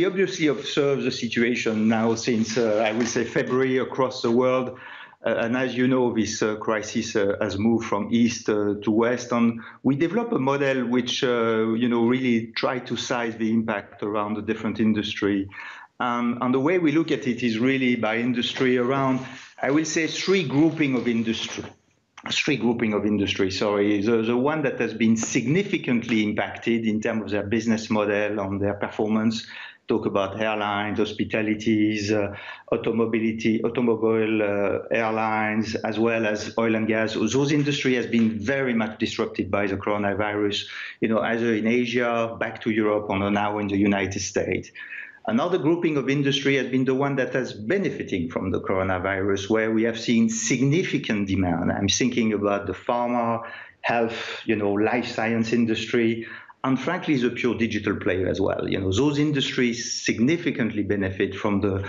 obviously observe the situation now since, I will say, February across the world. And as you know, this crisis has moved from east to west. And we developed a model which, really tried to size the impact around the different industry. And the way we look at it is really by industry around, I will say, three grouping of industry. Sorry, the one that has been significantly impacted in terms of their business model, on their performance. Talk about airlines, hospitalities, automobile airlines, as well as oil and gas. Those industry has been very much disrupted by the coronavirus, either in Asia, back to Europe, or now in the United States. Another grouping of industry has been the one that has benefiting from the coronavirus, where we have seen significant demand. I'm thinking about the pharma, health, life science industry, and frankly, the pure digital player as well. Those industries significantly benefit from the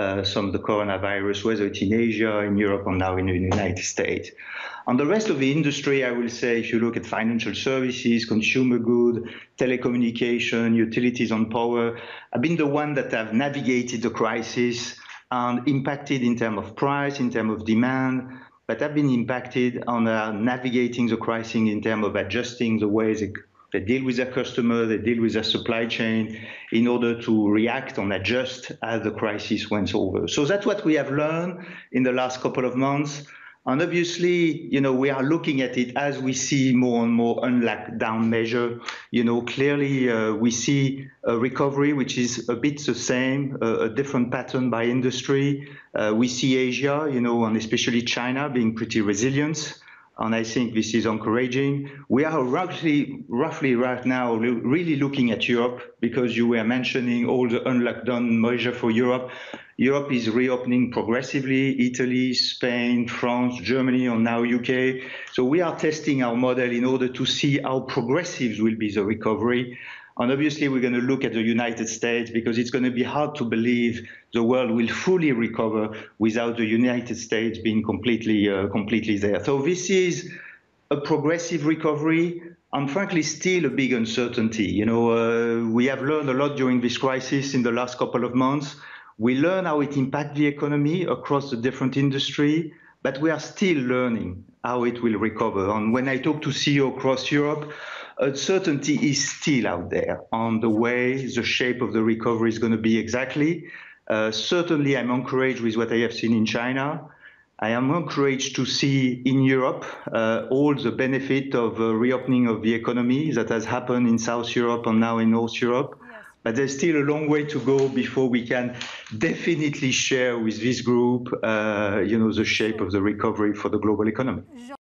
coronavirus, whether it's in Asia, in Europe, or now in the United States. On the rest of the industry, I will say, if you look at financial services, consumer goods, telecommunication, utilities and power, have been the one that have navigated the crisis and impacted in terms of price, in terms of demand, but have been impacted on navigating the crisis in terms of adjusting the ways they deal with their customer, they deal with their supply chain in order to react and adjust as the crisis went over. So that's what we have learned in the last couple of months. And obviously, we are looking at it as we see more and more unlockdown measure. Clearly we see a recovery, which is a bit the same, a different pattern by industry. We see Asia, and especially China being pretty resilient. And I think this is encouraging. We are roughly right now really looking at Europe, because you were mentioning all the unlockdown measure for Europe. Europe is reopening progressively, Italy, Spain, France, Germany, and now UK. So we are testing our model in order to see how progressive will be the recovery. And obviously, we're going to look at the United States, because it's going to be hard to believe the world will fully recover without the United States being completely there. So this is a progressive recovery, and frankly, still a big uncertainty. We have learned a lot during this crisis in the last couple of months. We learn how it impacts the economy across the different industry, but we are still learning how it will recover. And when I talk to CEO across Europe, uncertainty is still out there on the way the shape of the recovery is going to be exactly. Certainly, I'm encouraged with what I have seen in China. I am encouraged to see in Europe all the benefit of reopening of the economy that has happened in South Europe and now in North Europe. Yes. But there's still a long way to go before we can definitely share with this group, the shape of the recovery for the global economy.